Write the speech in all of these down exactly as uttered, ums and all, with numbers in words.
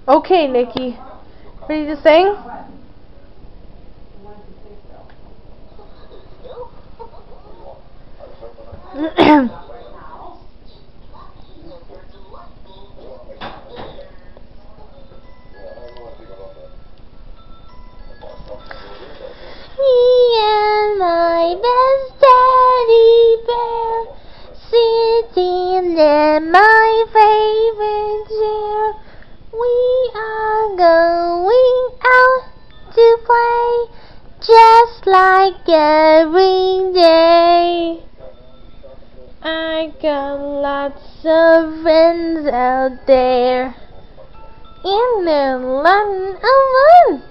Okay, Nikki. Ready to sing? Me and my best teddy bear sitting in my favorite chair. We are going out to play just like every day. I got lots of friends out there, and they're lots of fun.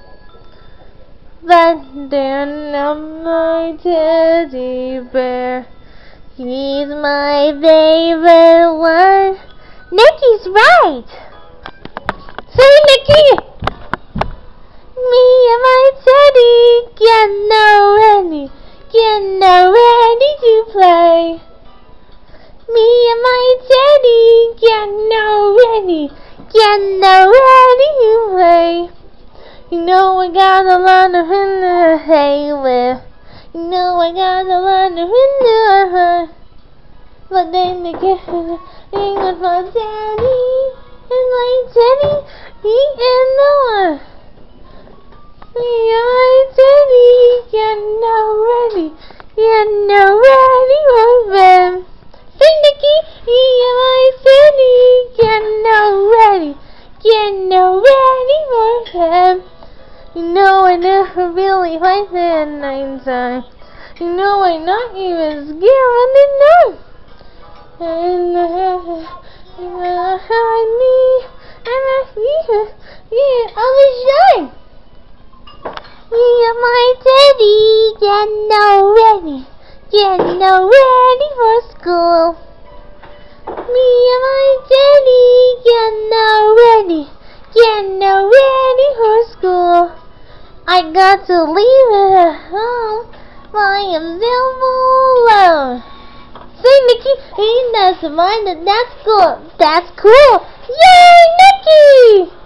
But they're not my teddy bear. He's my favorite one. Nikki's right! Say, Nikki! Me and my teddy getting all ready, getting all ready to play. Me and my teddy getting all ready, getting all ready to play. You know I got a lot of in the hay with. You know I got a lot of in the hay. But then they get in with my daddy, and my daddy, he in the one. Me and my daddy getting all ready, getting all ready for them. Say, Nikki, me and my daddy getting all ready, getting all ready for them. You know I never really liked that night time. You know I'm not even scared when they know. And uh, I need, and I need, yeah, I was young. Me and my daddy getting all ready, getting all ready for school. Me and my daddy getting all ready, getting all ready for school. I got to leave it at home, but I am still alone. Say, Nikki, he doesn't mind that. That's cool. That's cool. Yay, Nikki!